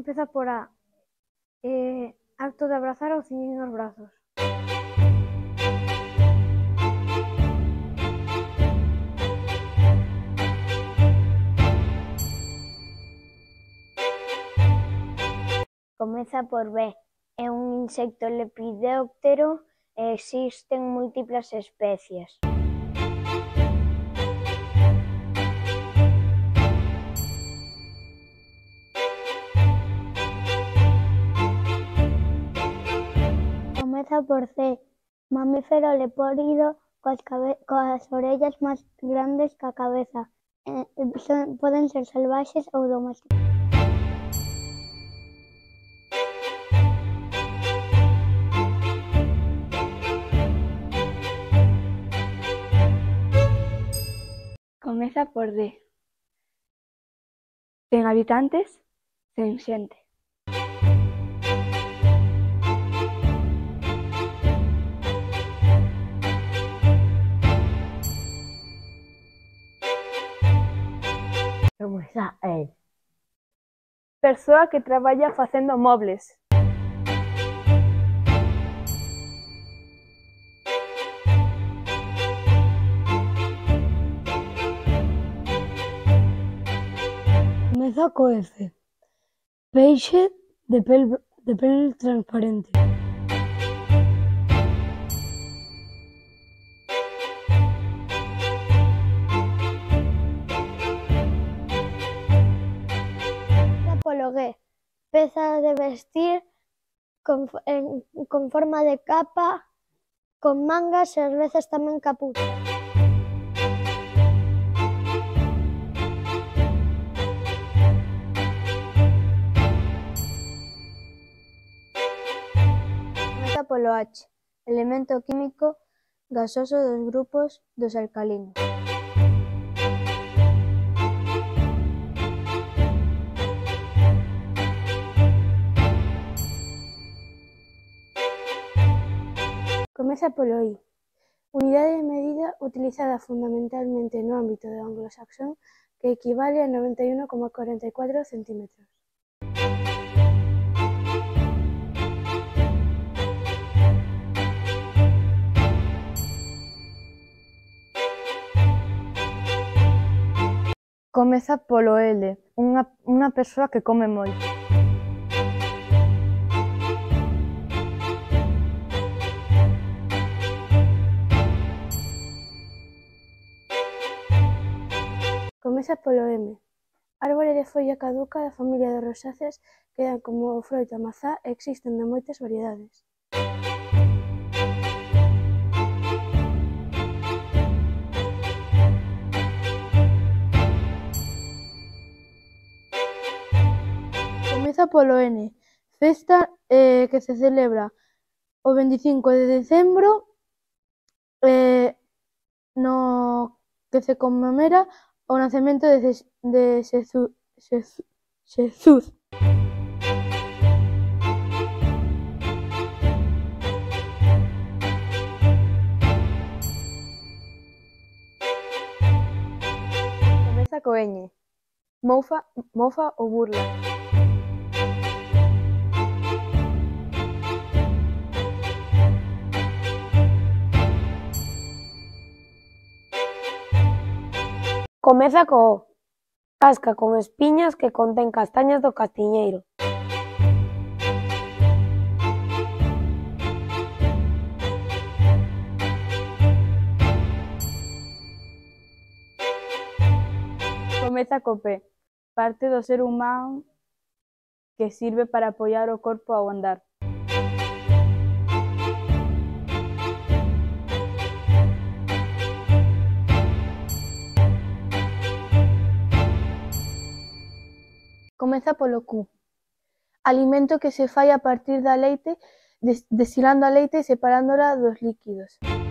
Empeza por A. Acto de abrazar ou ciñir nos brazos. Comeza por B. É un insecto lepidóptero e existen múltiplas especies. Comeza por C. Mamífero lepórido coas orellas máis grandes ca cabeza. Poden ser salvaxes ou domésticos. Comeza por D. Sen habitantes, sen xente. Comeza E. Persoa que traballa facendo mobles. Comeza co F. Peixe de pel transparente. Polo G. Peza de vestir con forma de capa, con mangas e ás veces tamén capucha. Comeza polo H. Elemento químico gasoso dos grupos dos alcalinos. Comeza polo I. Unidade de medida utilizada fundamentalmente no ámbito do anglosaxón que equivale a 91,44 centímetros. Comeza polo L. Unha persoa que come moito. Comeza polo M. Árbore de folla caduca da familia das rosáceas que dan como froito a mazá e existen de moitas variedades. Comeza polo N. Festa que se celebra o 25 de decembro no que se conmemora o nacemento de Xesús. Comeza co Ñ. Mofa ou burla. Comeza co O. Casca con espiñas que contén castañas do castiñeiro. Comeza co P. Parte do ser humano que sirve para apoiar o corpo ao andar. Comeza polo Q. Alimento que se fai a partir da leite, destilando a leite e separándola dos líquidos.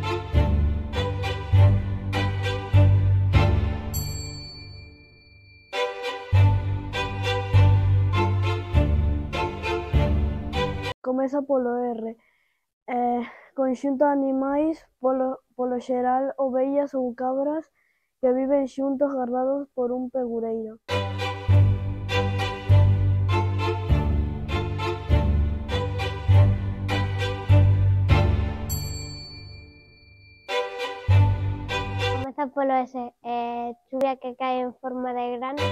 Comeza polo R. Conxunto de animais, polo xeral ovellas ou cabras que viven xuntos gardados por un pegureiro. Comeza polo S. Chuvia que cae en forma de grano.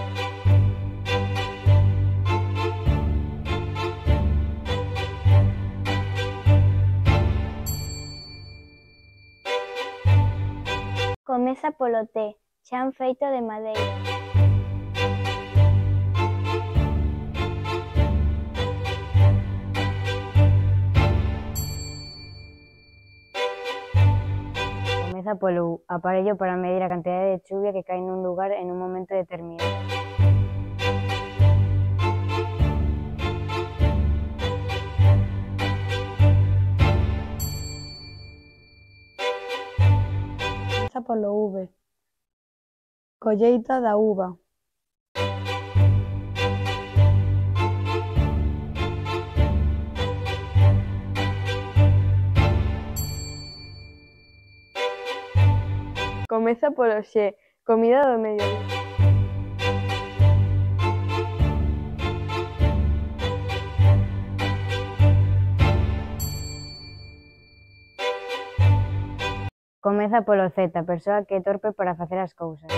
Comeza polo T. Chan feito de madeira. Comeza polo U. Aparello para medir a cantidade de chuvia que cae nun lugar en un momento determinado. Comeza polo V. Colleita da uva. Comeza polo X. Comida do mediodía. Comeza polo Z. Persoa que é torpe para facer as cousas.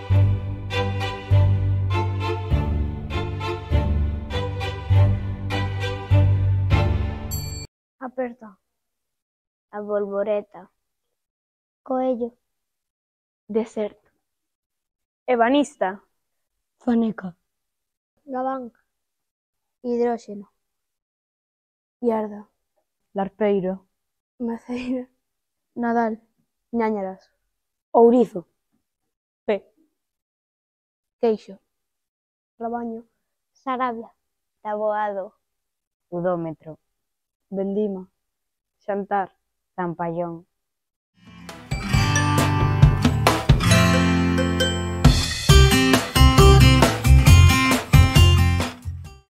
Aperta. A bolboreta. Coello. Deserto. Ebanista. Faneca. Gabán. Hidróxeno. Iarda, Larpeiro. Maceira, Nadal. Ñáñaras. Ourizo. P. Queixo. Rabaño. Sarabia. Taboado. Udómetro. Vendima. Xantar. Zampallón.